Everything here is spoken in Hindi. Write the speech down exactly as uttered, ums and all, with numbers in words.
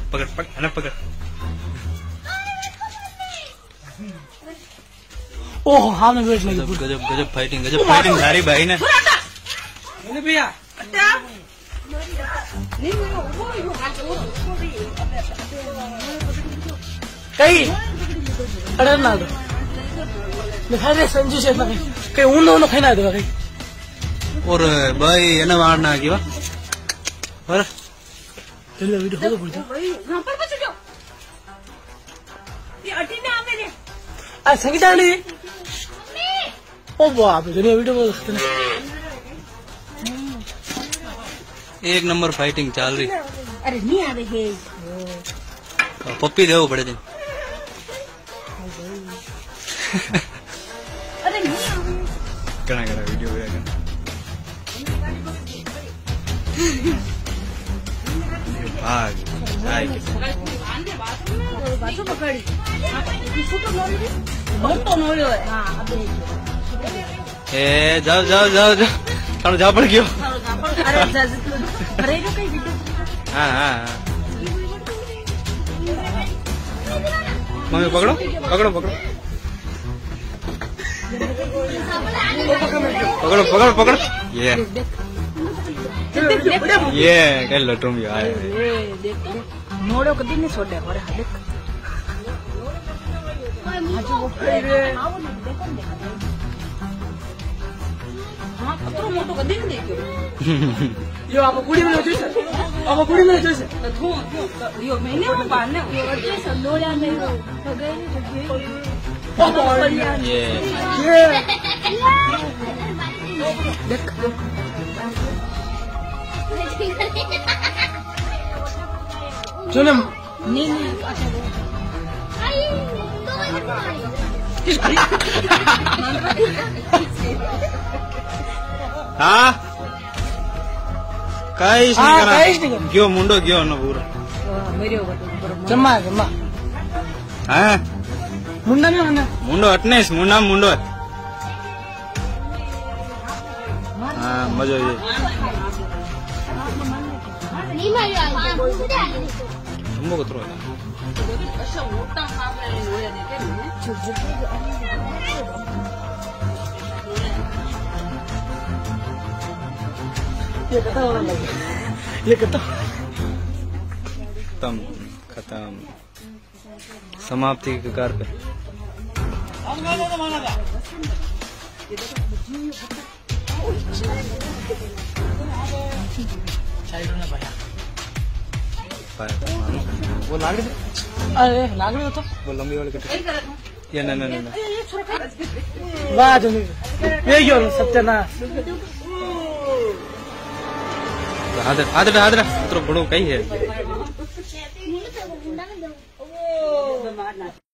पकड़ पकड़ है ना पकड़। ओह हाँ मैं वेट लगी। गजब गजब फाइटिंग गजब फाइटिंग सारी भाई ने भैया। कहीं अरे ना दो दिखाई दे संजू से कहीं कहीं उन उन खाई ना दो कहीं और भाई है ना मारना की वा और चलो वीडियो खोलो बोल यहाँ पर बच जाओ ये अटी ने आ मेरे आ संगीता ने ओ बाप रे वीडियो बोल सकते हैं। एक नंबर फाइटिंग चल रही। अरे नहीं आ रही है पप्पी दे बड़े दिन। अरे नहीं आ रही करा करा वीडियो करा भाग आई बाजू पकड़ी फोटो नोड़ी फोटो नोड़ी हां अबे ए जाओ जाओ जाओ जाओ थानो जा पड़ गयो। अरे अरे जो कहीं वीडियो हां हां मम्मी पकड़ो पकड़ो पकड़ो पकड़ो पकड़ो पकड़ो ये ये कह लो तुम यार देख देख नोड़ो कभी नहीं छोड़े और देख आज वो रे हां कतरो मोटो कभी नहीं देखो यो आप कुड़ी में जोइस आप कुड़ी में जोइस धो यो मैंने वो बाने यो अटे संदोड़ा में हो गए नहीं ये ये देख सुनो नहीं नहीं हाँ काईश हाँ, काहीच नहीं नहीं करा करा। क्यों मुंडो क्यों ना पूरा मेरे ऊपर जम्मा जम्मा हाँ मुंडा नहीं होना मुंडो हटने इस मुंडा में मुंडो है। हाँ मजा ये तुमको कतरो है ये कथा होना लगे ये कथा खत्म खत्म समाप्ति के कगार पे। वो लाग रही अरे लाग रही हो तो वो लंबी वाली कटी ये ना ना ना वाह जो ये क्यों सत्यानाश आदर आदर आदर तो बड़ो कहीं है।